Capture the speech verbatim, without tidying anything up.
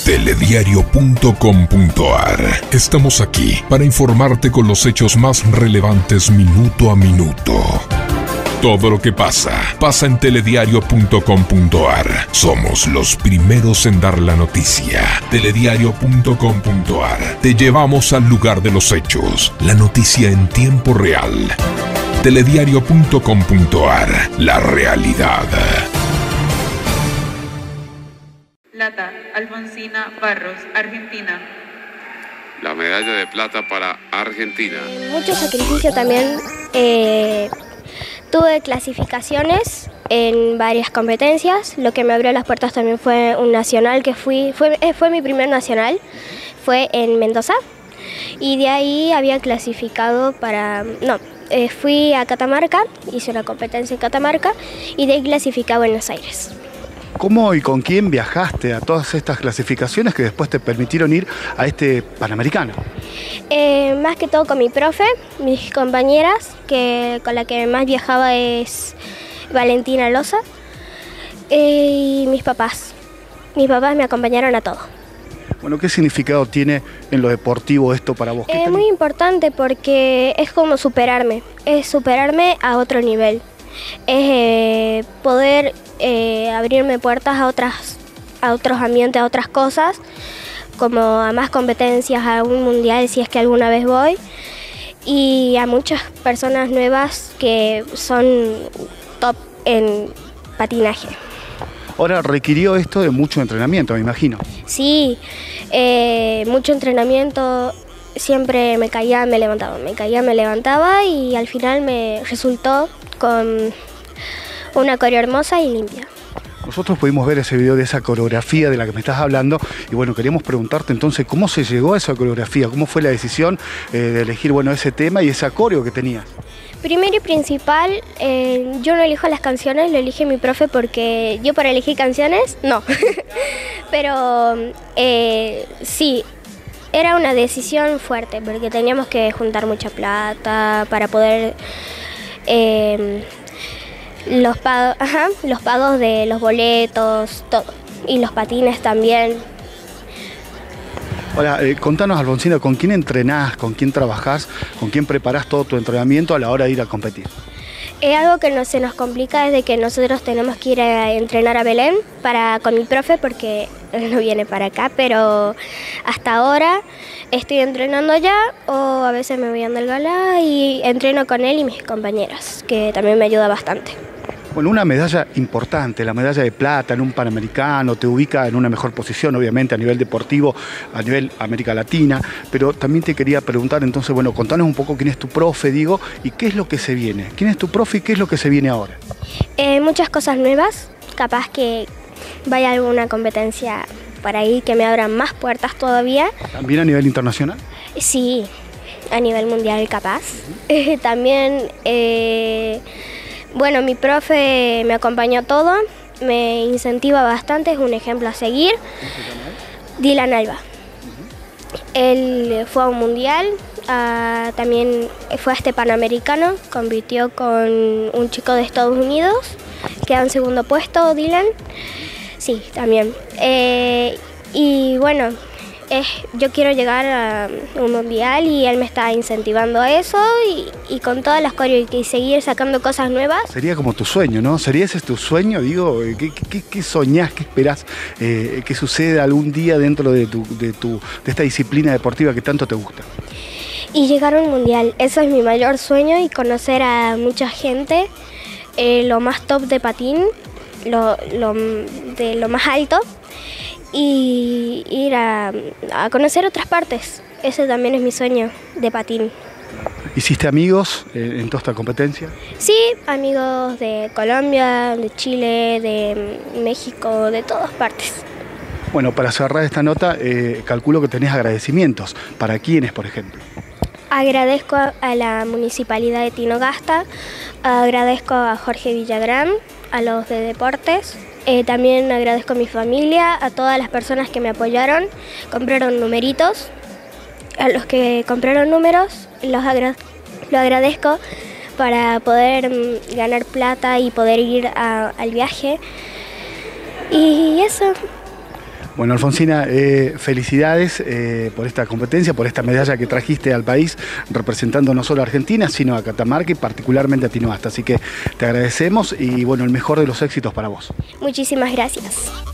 telediario punto com punto ar. Estamos aquí para informarte con los hechos más relevantes minuto a minuto. Todo lo que pasa, pasa en telediario punto com punto ar. Somos los primeros en dar la noticia. telediario punto com punto ar. Te llevamos al lugar de los hechos. La noticia en tiempo real. telediario punto com punto ar. La realidad. Plata, Alfonsina Barros, Argentina. La medalla de plata para Argentina. Mucho sacrificio también. Eh, tuve clasificaciones en varias competencias. Lo que me abrió las puertas también fue un nacional que fui, fue, eh, fue mi primer nacional, fue en Mendoza. Y de ahí había clasificado para, no, eh, fui a Catamarca, hice una competencia en Catamarca y de ahí clasificé a Buenos Aires. ¿Cómo y con quién viajaste a todas estas clasificaciones que después te permitieron ir a este Panamericano? Eh, más que todo con mi profe, mis compañeras, que con la que más viajaba es Valentina Loza, eh, y mis papás. Mis papás me acompañaron a todo. Bueno, ¿qué significado tiene en lo deportivo esto para vos? Es muy importante porque es como superarme, es superarme a otro nivel. Es eh, poder eh, abrirme puertas a otras, a otros ambientes, a otras cosas, como a más competencias, a un mundial si es que alguna vez voy, y a muchas personas nuevas que son top en patinaje. Ahora, requirió esto de mucho entrenamiento, me imagino. Sí, eh, mucho entrenamiento. Siempre me caía, me levantaba, me caía, me levantaba y al final me resultó con una coreo hermosa y limpia. Nosotros pudimos ver ese video de esa coreografía de la que me estás hablando y bueno, queríamos preguntarte entonces cómo se llegó a esa coreografía, cómo fue la decisión eh, de elegir bueno, ese tema y ese coreo que tenías. Primero y principal, eh, yo no elijo las canciones, lo elige mi profe porque yo para elegir canciones, no. Pero eh, sí. Era una decisión fuerte porque teníamos que juntar mucha plata para poder eh, los pagos, ajá, los pagos de los boletos, todo, y los patines también. Ahora, eh, contanos, Alfonsina, ¿con quién entrenás, con quién trabajás, con quién preparás todo tu entrenamiento a la hora de ir a competir? Eh, algo que no, se nos complica es de que nosotros tenemos que ir a entrenar a Belén para, con mi profe porque él no viene para acá, pero hasta ahora estoy entrenando allá o a veces me voy a Andalgalá y entreno con él y mis compañeras, que también me ayuda bastante. Bueno, una medalla importante, la medalla de plata en un Panamericano, te ubica en una mejor posición, obviamente, a nivel deportivo, a nivel América Latina, pero también te quería preguntar, entonces, bueno, contanos un poco quién es tu profe, digo, y qué es lo que se viene. ¿Quién es tu profe y qué es lo que se viene ahora? Eh, muchas cosas nuevas, capaz que vaya a alguna competencia por ahí que me abran más puertas todavía. ¿También a nivel internacional? Sí, a nivel mundial capaz. Uh-huh. También... Eh, Bueno, mi profe me acompañó a todo, me incentiva bastante, es un ejemplo a seguir. Dylan Alba. Uh-huh. Él fue a un mundial, uh, también fue a este Panamericano, compitió con un chico de Estados Unidos, queda en segundo puesto, Dylan. Sí, también. Eh, y bueno, es, yo quiero llegar a un mundial y él me está incentivando a eso y, y con todas las coreos y seguir sacando cosas nuevas. Sería como tu sueño, ¿no? ¿Sería ese tu sueño? Digo, ¿qué, qué, qué soñás, qué esperás eh, que suceda algún día dentro de, tu, de, tu, de esta disciplina deportiva que tanto te gusta? Y llegar a un mundial, eso es mi mayor sueño y conocer a mucha gente, eh, lo más top de patín, lo, lo, de lo más alto. Y ir a, a conocer otras partes. Ese también es mi sueño de patín. ¿Hiciste amigos eh, en toda esta competencia? Sí, amigos de Colombia, de Chile, de México, de todas partes. Bueno, para cerrar esta nota, eh, calculo que tenés agradecimientos. ¿Para quiénes, por ejemplo? Agradezco a la Municipalidad de Tinogasta, agradezco a Jorge Villagrán, a los de Deportes. Eh, también agradezco a mi familia, a todas las personas que me apoyaron, compraron numeritos. A los que compraron números, los agra lo agradezco para poder mm, ganar plata y poder ir a, al viaje. Y eso. Bueno, Alfonsina, eh, felicidades eh, por esta competencia, por esta medalla que trajiste al país, representando no solo a Argentina, sino a Catamarca y particularmente a Tinogasta. Así que te agradecemos y bueno, el mejor de los éxitos para vos. Muchísimas gracias.